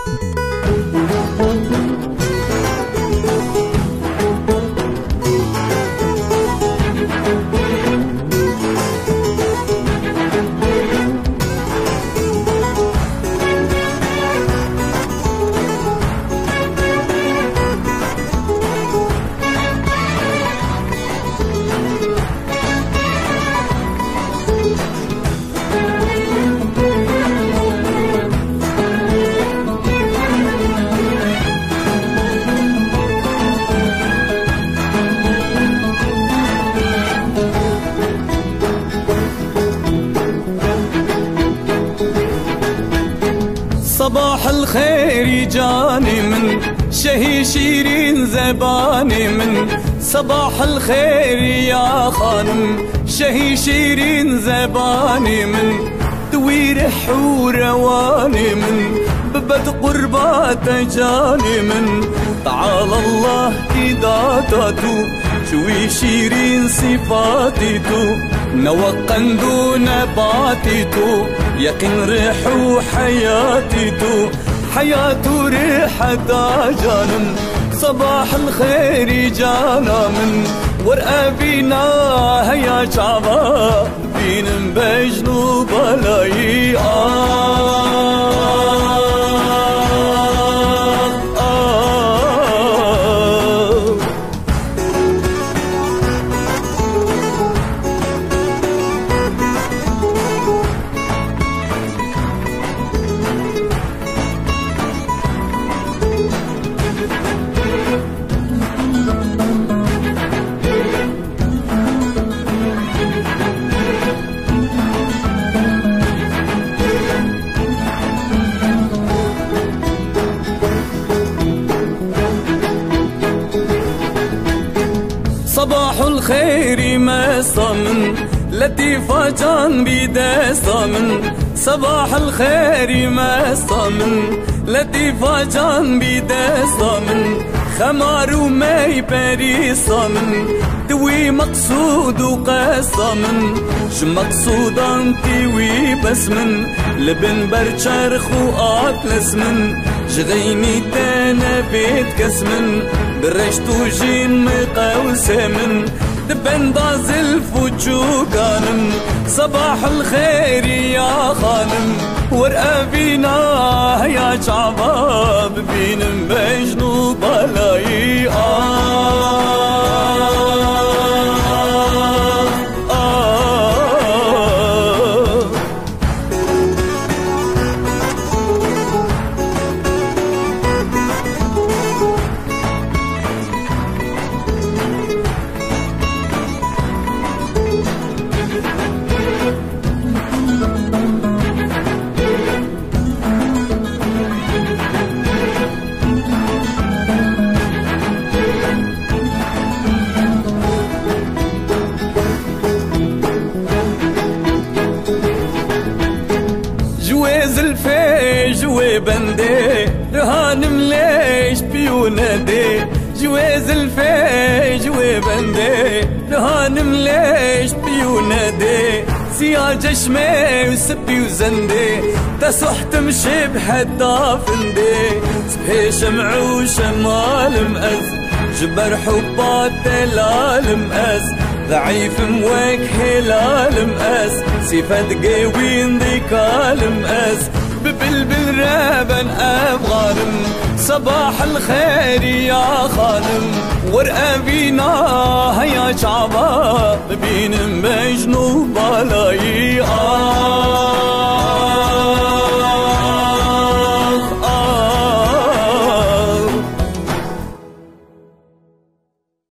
صباح الخير جاني من شهي شيرين زباني من صباح الخير يا خانم شهي شيرين زباني من دويرح ورواني من ببد قربات جاني من تعالى الله كداتاتو شوي شيرين صفاتيتو نوقن دون باتيتو يقين ريح وحياتيتو حياتو ريحة جانم صباح الخير جانا من ورقة بينا هيا شعبا بين بجنو بلاي صباح الخير ما صمن لطيفة جان بيدا صمن صباح الخير ما صمن لطيفة جان بيدا صمن خمار وماي باري صمن توي مقصود وقاسمن مقصود انتي وي بسمن لبن برشرخ وقاتلس من جغيني تانا بيت كسمن برشتو جين مقاوسمن دبن ضازل فوتشو كانم صباح الخير يا خانم ورقة بينا يا شعباب بين بجنو بلاي جوي بندي رهان مليش بيونادي جواز الفي جوي بندي رهان مليش بيونادي سياج شمي وسبي وزندي تصح تمشي بحدا فندي صبحي شمع وشمال مأز جبر حبات تلال مأز ضعيف موك هلال مأس صفات قوين ذيكال مأس ببلبل رابن أبغانم صباح الخير يا خانم ورقة بينا هيا شعبا بين مجنو بلاي